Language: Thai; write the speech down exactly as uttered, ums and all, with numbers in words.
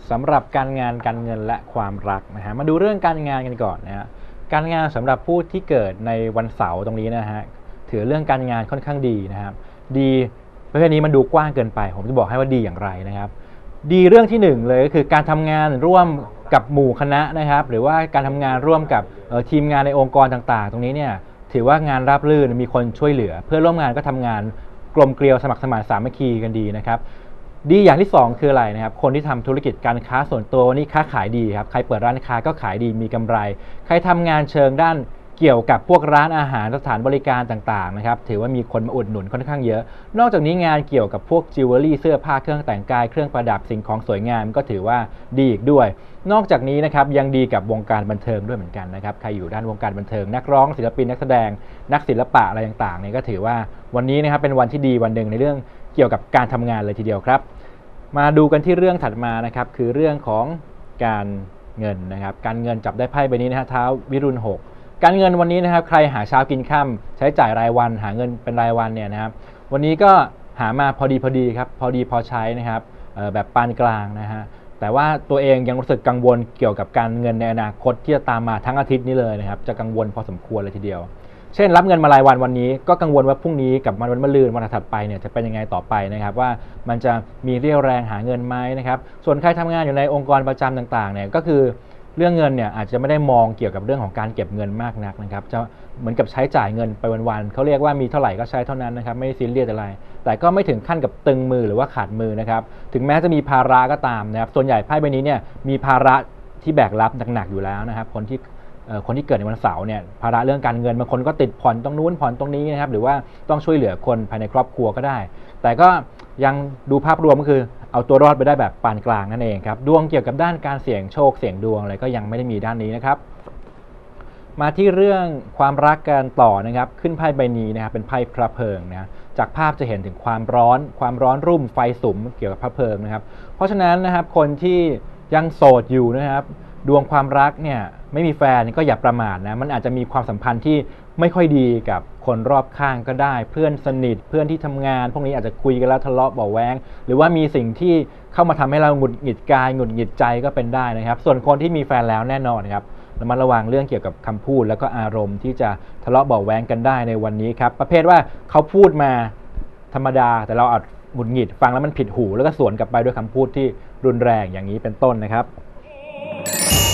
สำหรับการงานการเงินและความรักนะฮะมาดูเรื่องการงานกันก่อนนะฮะการงานสำหรับผู้ที่เกิดในวันเสาร์ตรงนี้นะฮะถือเรื่องการงานค่อนข้างดีนะครับดีประเภทนี้มันดูกว้างเกินไปผมจะบอกให้ว่าดีอย่างไรนะครับดีเรื่องที่หนึ่งเลยก็คือการทำงานร่วมกับหมู่คณะนะครับหรือว่าการทำงานร่วมกับทีมงานในองค์กรต่างๆตรงนี้เนี่ยถือว่างานราบรื่นมีคนช่วยเหลือเพื่อนร่วมงานก็ทำงานกลมเกลียวสมัครสมานสามัคคีกันดีนะครับดีอย่างที่สองคืออะไรนะครับคนที่ทำธุรกิจการค้าส่วนตัวนี่ค้าขายดีครับใครเปิดร้านค้าก็ขายดีมีกำไรใครทำงานเชิงด้านเกี่ยวกับพวกร้านอาหารสถานบริการต่างๆนะครับถือว่ามีคนมาอุดหนุนค่อนข้างเยอะนอกจากนี้งานเกี่ยวกับพวกจิวเวลรี่เสื้อผ้าเครื่องแต่งกายเครื่องประดับสิ่งของสวยงามก็ถือว่าดีอีกด้วยนอกจากนี้นะครับยังดีกับวงการบันเทิงด้วยเหมือนกันนะครับใครอยู่ด้านวงการบันเทิงนักร้องศิลปินนักแสดงนักศิลปะอะไรต่างๆเนี่ยก็ถือว่าวันนี้นะครับเป็นวันที่ดีวันหนึ่งในเรื่องเกี่ยวกับการทำงานเลยทีเดียวครับมาดูกันที่เรื่องถัดมานะครับคือเรื่องของการเงินนะครับการเงินจับได้ไพ่ใบนี้นะฮะท้าววิรุณหกการเงินวันนี้นะครับใครหาเช้ากินค่ำใช้จ่ายรายวันหาเงินเป็นรายวันเนี่ยนะครับวันนี้ก็หามาพอดีพอดีครับพอดีพอใช้นะครับแบบปานกลางนะฮะแต่ว่าตัวเองยังรู้สึกกังวลเกี่ยวกับการเงินในอนาคตที่จะตามมาทั้งอาทิตย์นี้เลยนะครับจะกังวลพอสมควรเลยทีเดียวเช่นรับเงินมารายวันวันนี้ก็กังวลว่าพรุ่งนี้กับวันมะรืนวันถัดไปเนี่ยจะเป็นยังไงต่อไปนะครับว่ามันจะมีเรี่ยวแรงหาเงินไหมนะครับส่วนใครทำงานอยู่ในองค์กรประจำต่างๆเนี่ยก็คือเรื่องเงินเนี่ยอาจจะไม่ได้มองเกี่ยวกับเรื่องของการเก็บเงินมากนักนะครับจะเหมือนกับใช้จ่ายเงินไปวันๆเขาเรียกว่ามีเท่าไหร่ก็ใช้เท่านั้นนะครับไม่ซีเรียสอะไรแต่ก็ไม่ถึงขั้นกับตึงมือหรือว่าขาดมือนะครับถึงแม้จะมีภาระก็ตามนะครับส่วนใหญ่ไพ่ใบนี้เนี่ยมีภาระที่แบกรับหนักๆอยู่แล้วนะครับคนที่คนที่เกิดในวันเสาร์เนี่ยภาระเรื่องการเงินบางคนก็ติดผ่อนตรงนู้นผ่อนตรงนี้นะครับหรือว่าต้องช่วยเหลือคนภายในครอบครัวก็ได้แต่ก็ยังดูภาพรวมก็คือเอาตัวรอดไปได้แบบปานกลางนั่นเองครับดวงเกี่ยวกับด้านการเสี่ยงโชคเสี่ยงดวงอะไรก็ยังไม่ได้มีด้านนี้นะครับมาที่เรื่องความรักกันต่อนะครับขึ้นไพ่ใบนี้นะครับเป็นไพ่พระเพลิงนะจากภาพจะเห็นถึงความร้อนความร้อนรุ่มไฟสุมเกี่ยวกับพระเพลิงนะครับเพราะฉะนั้นนะครับคนที่ยังโสดอยู่นะครับดวงความรักเนี่ยไม่มีแฟนก็อย่าประมาทนะมันอาจจะมีความสัมพันธ์ที่ไม่ค่อยดีกับคนรอบข้างก็ได้เพื่อนสนิทเพื่อนที่ทำงานพวกนี้อาจจะคุยกันแล้วทะเลาะเบาะแว้งหรือว่ามีสิ่งที่เข้ามาทำให้เราหงุดหงิดกายหงุดหงิดใจก็เป็นได้นะครับส่วนคนที่มีแฟนแล้วแน่นอนครับระมัดระวังเรื่องเกี่ยวกับคำพูดแล้วก็อารมณ์ที่จะทะเลาะเบาะแว้งกันได้ในวันนี้ครับประเภทว่าเขาพูดมาธรรมดาแต่เราอาจหงุดหงิดฟังแล้วมันผิดหูแล้วก็สวนกลับไปด้วยคำพูดที่รุนแรงอย่างนี้เป็นต้นนะครับ